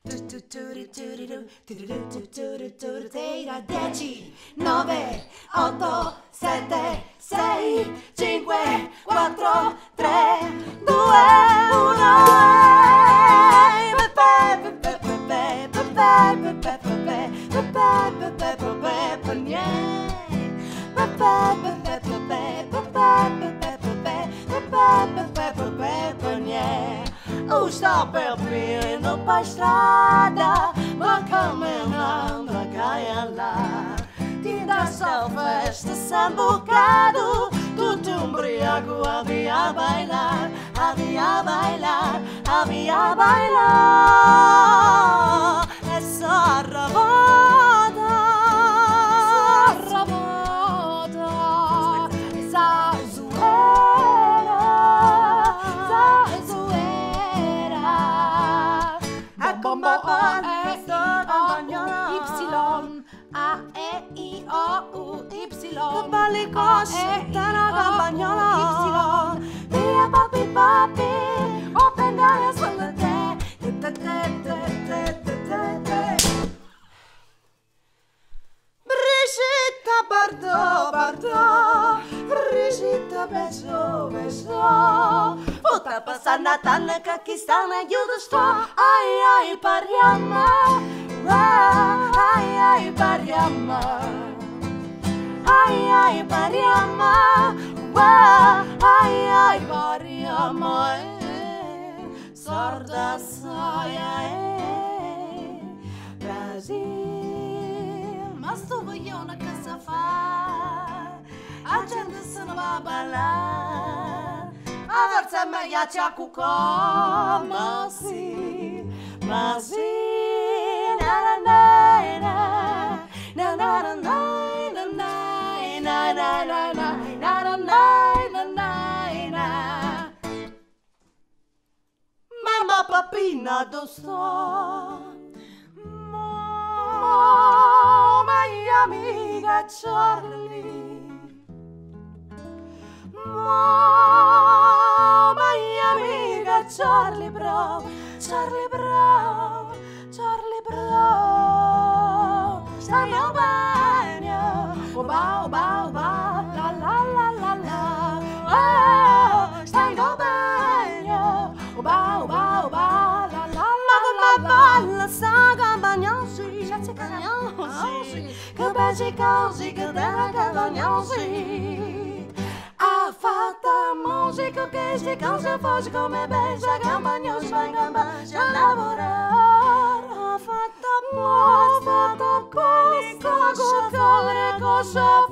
10, 9, 8, 7, 6, 5, 4, 3, 2, 1. Sta bebendo per strada, ma caminhando a caia ti dá só festa sem bocado, tudo embriago, havia bailar, havia bailar, havia bailar. Essa rabada, essa zoeira, bomba a e i a e i o u y balikos tanah Campagnola via papi papi open eyes holiday Brigitte Bardot Brigitte beso Puta passana tanna kakistana judo ai pariama ai pariama ai pariama ai pariama sorda saia Brasil mas tu voglio una casa fa a gente se ne va a ballare a forza meglio c'è cucò ma sì na na na na na na na na na na na mamma papina do sto mia amiga Charlie mia amiga Charlie Brown stai a bagno ba la la la la la stai a bagno ba la la la la sta Campagnosi che baci così che della Campagnosi ha fatto musica che si cose fosse come pensa Campagnosi va in Campagnosi a lavorare ha fatto cosa